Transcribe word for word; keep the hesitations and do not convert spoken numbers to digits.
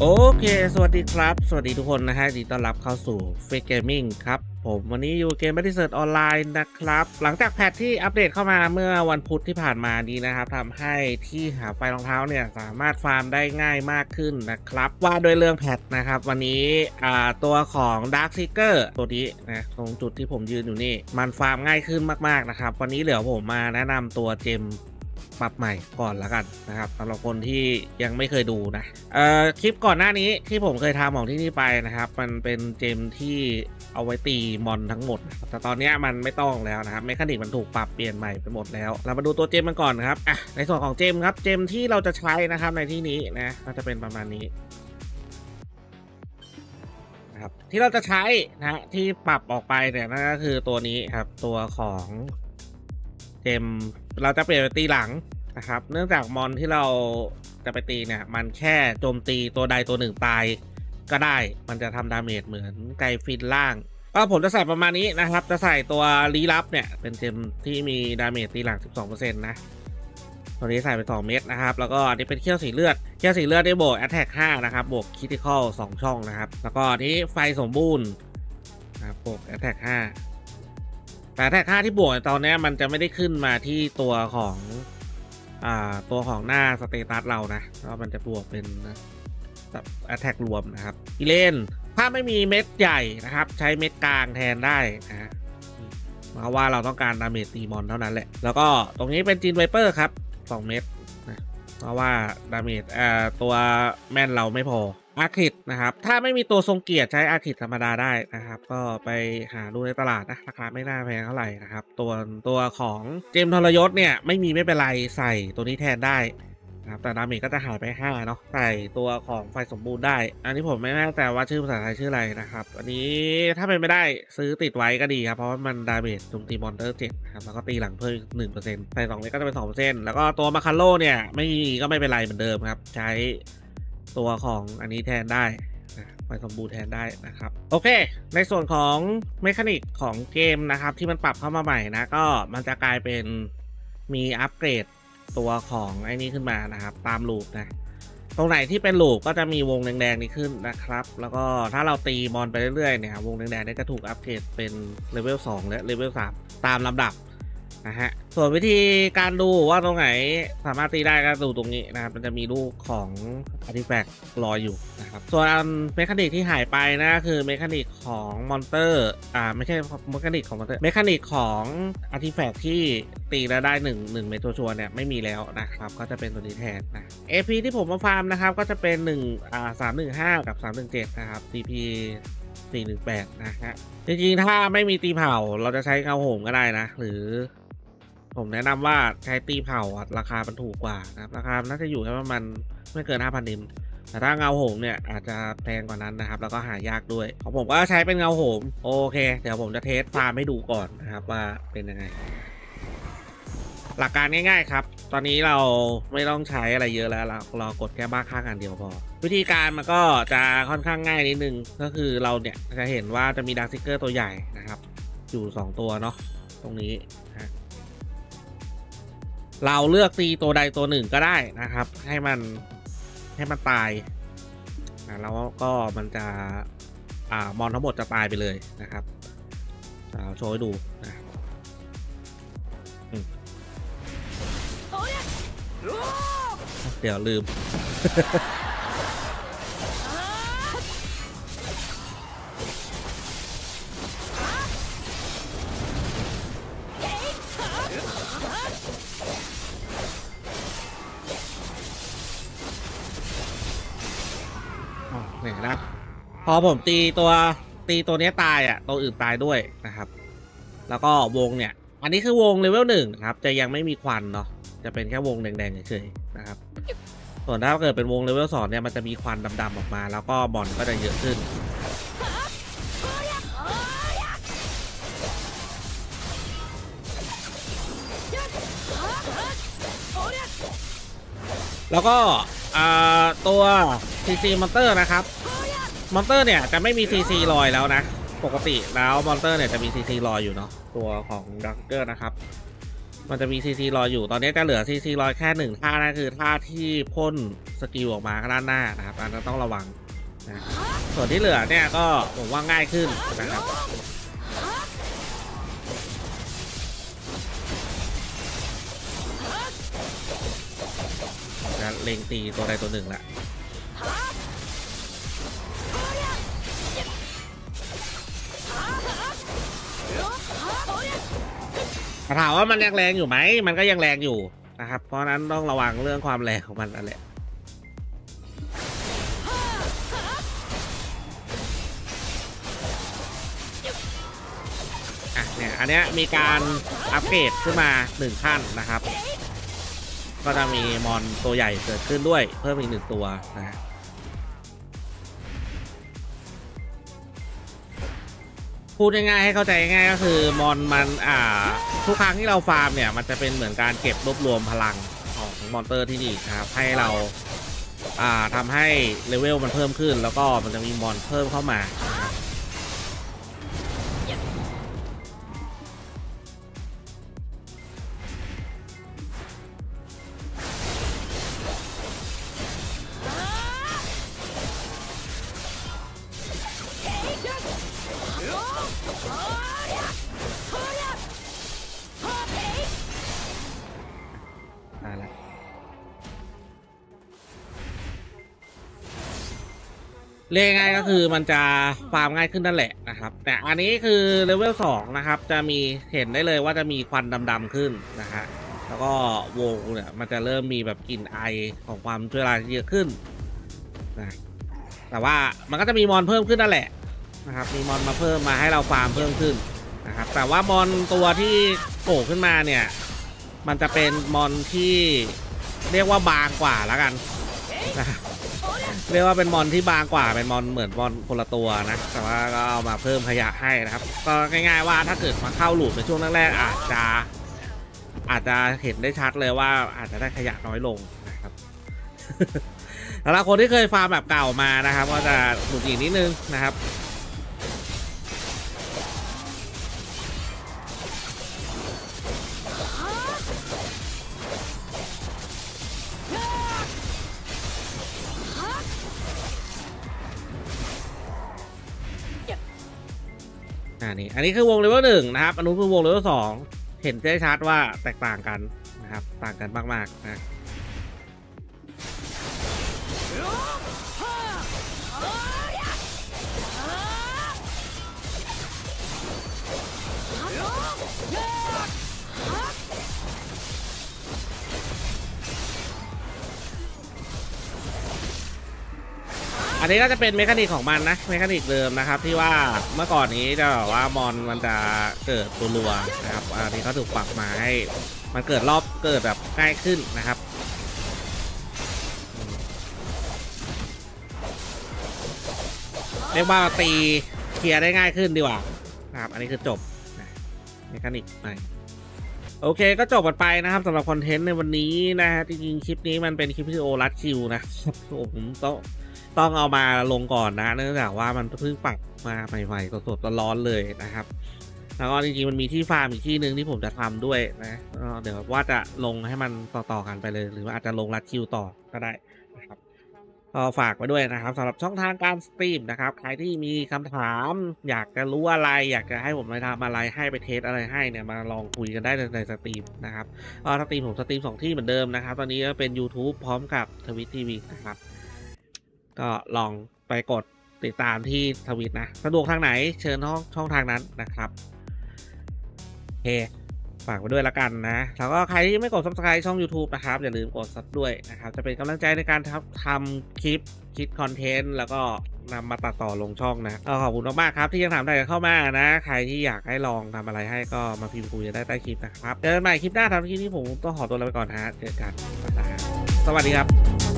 โอเคสวัสดีครับสวัสดีทุกคนนะฮะยินดีต้อนรับเข้าสู่ Fake Gaming ครับผมวันนี้อยู่เกม Battlefield ออนไลน์นะครับหลังจากแพทที่อัปเดตเข้ามาเมื่อวันพุธที่ผ่านมานี้นะครับทำให้ที่หาไฟรองเท้าเนี่ยสามารถฟาร์มได้ง่ายมากขึ้นนะครับว่าโดยเรื่องแพทนะครับวันนี้อ่าตัวของ Dark Seeker ตัวนี้นะตรงจุดที่ผมยืนอยู่นี่มันฟาร์มง่ายขึ้นมากๆนะครับวันนี้เดี๋ยวผมมาแนะนำตัวเจมปรับใหม่ก่อนละกันนะครับสำหรับคนที่ยังไม่เคยดูนะเอ่อคลิปก่อนหน้านี้ที่ผมเคยทำของที่นี่ไปนะครับมันเป็นเจมที่เอาไว้ตีมอนทั้งหมดแต่ตอนนี้มันไม่ต้องแล้วนะครับเมคานิกมันถูกปรับเปลี่ยนใหม่ไปหมดแล้วเรามาดูตัวเจมมันก่อนครับอ่ะในส่วนของเจมครับเจมที่เราจะใช้นะครับในที่นี้นะก็จะเป็นประมาณนี้นะครับที่เราจะใช้นะที่ปรับออกไปเนี่ยนั่นก็คือตัวนี้ครับตัวของเจมเราจะเปลี่ยนไปตีหลังนะครับเนื่องจากมอนที่เราจะไปตีเนี่ยมันแค่โจมตีตัวใดตัวหนึ่งตายก็ได้มันจะทำดาเมจเหมือนไกฟินล่างก็ผมจะใส่ประมาณนี้นะครับจะใส่ตัวลี้ลับเนี่ยเป็นเจมที่มีดาเมจตีหลัง สิบสองเปอร์เซ็นต์ นะตัวนี้ใส่ไปสองเม็ดนะครับแล้วก็อันนี้เป็นเขี้ยวสีเลือดเขี้ยวสีเลือดได้บวก Attack ห้านะครับบวก Critical สองช่องนะครับแล้วก็อันนี้ไฟสมบูรณ์นะครับบวก Attack ห้าแต่แท็กค่าที่บวกตอนนี้มันจะไม่ได้ขึ้นมาที่ตัวของอ่าตัวของหน้าสเตตัสเรานะแล้วมันจะบวกเป็นแบบแอตแทกรวมนะครับอีเลนถ้าไม่มีเม็ดใหญ่นะครับใช้เม็ดกลางแทนได้นะเพราะว่าเราต้องการดาเมจตีมอนเท่านั้นแหละแล้วก็ตรงนี้เป็นจีนไวเปอร์ครับสองเม็ดนะเพราะว่าดาเมจอ่าตัวแม่นเราไม่พออาคิดนะครับถ้าไม่มีตัวทรงเกียรติใช้อาคิดธรรมดาได้นะครับก็ไปหาดูในตลาดนะราคาไม่น่าแพงเท่าไหร่นะครับตัวตัวของเจมทรยศเนี่ยไม่มีไม่เป็นไรใส่ตัวนี้แทนได้นะครับแต่ดาเมจก็จะหายไปห้าเนาะใส่ตัวของไฟสมบูรณ์ได้อันนี้ผมไม่แน่ใจว่าชื่อภาษาไทยชื่ออะไรนะครับอันนี้ถ้าเป็นไม่ได้ซื้อติดไว้ก็ดีครับเพราะว่ามันดาเมจโจมตีมอนเตอร์เจ็ดครับแล้วก็ตีหลังเพิ่มหนึ่งเปอร์เซ็นต์ใส่สองเล็กก็จะเป็นสองเปอร์เซ็นต์แล้วก็ตัวมาคาโลเนี่ยไม่มีก็ไม่เป็นไรเหมือนเดิมครับใช้ตัวของอันนี้แทนได้ไฟสมบูรณ์แทนได้นะครับโอเคในส่วนของเมคานิกของเกมนะครับที่มันปรับเข้ามาใหม่นะก็มันจะกลายเป็นมีอัปเกรดตัวของไอ้นี้ขึ้นมานะครับตามลูปนะตรงไหนที่เป็นลูปก็จะมีวงแดงๆนี้ขึ้นนะครับแล้วก็ถ้าเราตีมอนไปเรื่อยๆเนี่ยวงแดงๆนี้จะถูกอัปเกรดเป็นเลเวลสองและเลเวลสามตามลำดับนะฮะส่วนวิธีการดูว่าตรงไหนสามารถตีได้ก็ดูตรงนี้นะครับมันจะมีรูปของอาร์ติแฟกต์รออยู่นะครับส่วนเมคานิกที่หายไปนะคือเมคานิกของมอนเตอร์อ่าไม่ใช่เมคานิกของมอนเตอร์เมคานิกของอาร์ติแฟกต์ที่ตีแล้วได้หนึ่ง หนึ่งเมตรชัวร์เนี่ยไม่มีแล้วนะครับก็จะเป็นตัวนี้แทนนะ เอ พี ที่ผมมาฟาร์มนะครับก็จะเป็นหนึ่งอ่าสามหนึ่งห้ากับสามหนึ่งเจ็ดนะครับ ที พี สี่หนึ่งแปดนะฮะจริงๆถ้าไม่มีตีเผาเราจะใช้เงาโหมก็ได้นะหรือผมแนะนำว่าใช้ตีเผาราคามันถูกกว่านะครับราคาน่าจะอยู่แค่ประมาณไม่เกิน ห้าพัน ดิมแต่ถ้าเงาโหมเนี่ยอาจจะแพงกว่านั้นนะครับแล้วก็หายากด้วยของผมก็ใช้เป็นเงาโหมโอเคเดี๋ยวผมจะเทสฟาร์มให้ดูก่อนนะครับว่าเป็นยังไงหลักการง่ายๆครับตอนนี้เราไม่ต้องใช้อะไรเยอะแล้วเราเรากดแค่บ้าข้างอันเดียวพอวิธีการมันก็จะค่อนข้างง่ายนิดนึงก็คือเราเนี่ยจะเห็นว่าจะมีดาร์คซิกเกอร์ตัวใหญ่นะครับอยู่สองตัวเนาะตรงนี้นะเราเลือกตีตัวใดตัวหนึ่งก็ได้นะครับให้มันให้มันตายนะแล้วก็มันจะอ่ามอนทั้งหมดจะตายไปเลยนะครับเราโชว์ให้ดูนะเดี๋ยวลืม เนี่ยนะพอผมตีตัวตีตัวนี้ตายอ่ะตัวอื่นตายด้วยนะครับแล้วก็วงเนี่ยอันนี้คือวงเลเวลหนึ่งครับจะยังไม่มีควันเนาะจะเป็นแค่วงแดงๆเฉยๆนะครับส่วนถ้าเกิดเป็นวงเลเวลสองเนี่ยมันจะมีควันดำๆออกมาแล้วก็บอลก็จะเยอะขึ้นแล้วก็ตัว ซี ซี มอนเตอร์นะครับมอนเตอร์เนี่ยจะไม่มี ซี ซี ลอยแล้วนะปกติแล้วมอนเตอร์เนี่ยจะมี ซี ซี ลอยอยู่เนาะตัวของดักเกอร์นะครับมันจะมีซีซีรออยู่ตอนนี้จะเหลือซีซีรอแค่หนึ่งท่านะคือท่าที่พ่นสกิลออกมาด้านหน้านะครับอันนั้นต้องระวังนะส่วนที่เหลือเนี่ยก็ผมว่าง่ายขึ้นนะครับจะเล็งตีตัวใดตัวหนึ่งแหละถามว่ามันยังแรงอยู่ไหมมันก็ยังแรงอยู่นะครับเพราะนั้นต้องระวังเรื่องความแรงของมันนั่นแหละอ่ะเนี่ยอันเนี้ยมีการอัปเกรดขึ้นมาหนึ่งขั้นนะครับก็จะมีมอนตัวใหญ่เกิดขึ้นด้วยเพิ่มอีกหนึ่งตัวนะพูดง่ายๆให้เข้าใจง่ายก็คือมอนมันอ่าทุกครั้งที่เราฟาร์มเนี่ยมันจะเป็นเหมือนการเก็บรวบรวมพลังของมอนเตอร์ที่นี่นะครับให้เราอ่าทำให้เลเวลมันเพิ่มขึ้นแล้วก็มันจะมีมอนเพิ่มเข้ามานะครับเรียกง่ายก็คือมันจะฟาร์มง่ายขึ้นนั่นแหละนะครับแต่อันนี้คือเลเวลสองนะครับจะมีเห็นได้เลยว่าจะมีควันดำๆขึ้นนะฮะแล้วก็วงเนี่ยมันจะเริ่มมีแบบกลิ่นไอของความเชื้อราเยอะขึ้นนะแต่ว่ามันก็จะมีมอนเพิ่มขึ้นนั่นแหละนะครับมีมอนมาเพิ่มมาให้เราฟาร์มเพิ่มขึ้นนะครับแต่ว่ามอนตัวที่โผล่ขึ้นมาเนี่ยมันจะเป็นมอนที่เรียกว่าบางกว่าแล้วกันนะเรียกว่าเป็นมอนที่บางกว่าเป็นมอนเหมือนมอนคนละตัวนะแต่ว่าก็เอามาเพิ่มขยะให้นะครับก็ง่ายๆว่าถ้าเกิดมาเข้าหลุมในช่วงแรกๆอาจจะอาจจะเห็นได้ชัดเลยว่าอาจจะได้ขยะน้อยลงนะครับสำหรับคนที่เคยฟาร์มแบบเก่ามานะครับก็จะหลุดอีกนิดนึงนะครับอันนี้อันนี้คือวงเลเวลหนึ่งนะครับอันนู้นคือวงเลเวลสองเห็นได้ชัดว่าแตกต่างกันนะครับต่างกันมากๆนะอันนี้ก็จะเป็นเมคานิกของมันนะเมคานิกเดิมนะครับที่ว่าเมื่อก่อนนี้จะบอกว่ามอนมันจะเกิดรัวๆนะครับอันนี้เขาถูกปรับมาให้มันเกิดรอบเกิดแบบง่ายขึ้นนะครับเรียกว่าตีเคลียร์ได้ง่ายขึ้นดีกว่านะครับอันนี้คือจบเมคานิกใหม่โอเคก็จบกันไปนะครับสำหรับคอนเทนต์ในวันนี้นะฮะจริงๆคลิปนี้มันเป็นคลิปวิดีโอรัดคิวนะผมต้องต้องเอามาลงก่อนนะเนื่องจากว่ามันเพิ่งปรับมาใหม่ๆสดๆร้อนๆเลยนะครับแล้วก็จริงๆมันมีที่ฟาร์มอีกที่หนึ่งที่ผมจะทำด้วยนะเดี๋ยวว่าจะลงให้มันต่อๆกันไปเลยหรือว่าอาจจะลงรัดคิวต่อก็ได้นะครับก็ฝากไว้ด้วยนะครับสำหรับช่องทางการสตรีมนะครับใครที่มีคำถามอยากจะรู้อะไรอยากจะให้ผมไปทำอะไรให้ไปเทสอะไรให้เนี่ยมาลองคุยกันได้ในสตรีมนะครับก็สตรีมผมสตรีมสองที่เหมือนเดิมนะครับตอนนี้ก็เป็น YouTube พร้อมกับ Twitch ที วี นะครับก็ลองไปกดติดตามที่ทวิตนะสะดวกทางไหนเชิญช่องช่องทางนั้นนะครับโอเคฝากไว้ด้วยละกันนะแล้วก็ใครที่ไม่กด ซับสไครบ์ ช่อง YouTube นะครับอย่าลืมกดซับด้วยนะครับจะเป็นกำลังใจในการทำทำคลิปคิดคอนเทนต์แล้วก็นำมาตัดต่อลงช่องนะก็ขอบคุณมากๆครับที่ยังถามได้เข้ามานะใครที่อยากให้ลองทำอะไรให้ก็มาพิมพ์คุยได้ใต้คลิปนะครับเจอกันใหม่คลิปหน้าทำคลิปนี้ผมต้องขอตัวลาไปก่อนนะฮะเจอกันสวัสดีครับ